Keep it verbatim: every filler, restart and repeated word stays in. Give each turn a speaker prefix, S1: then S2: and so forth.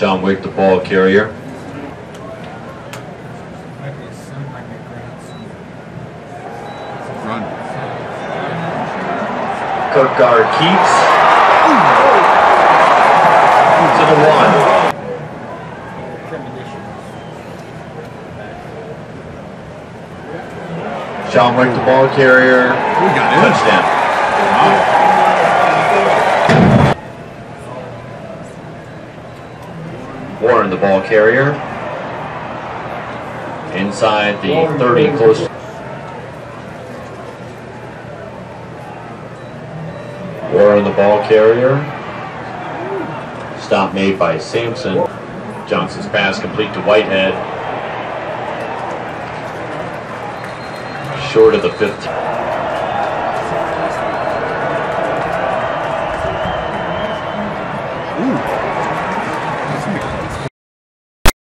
S1: Shaun Wick, the ball carrier.
S2: Run.
S1: Kirkgard keeps to the one. Shaun Wick, the ball carrier.
S2: We got it.
S1: Touchdown.
S2: Wow.
S1: Warren, the ball carrier. Inside the thirty, close. Warren, the ball carrier. Stop made by Sampson. Johnson's pass complete to Whitehead. Short of the fifteen.
S2: Ooh.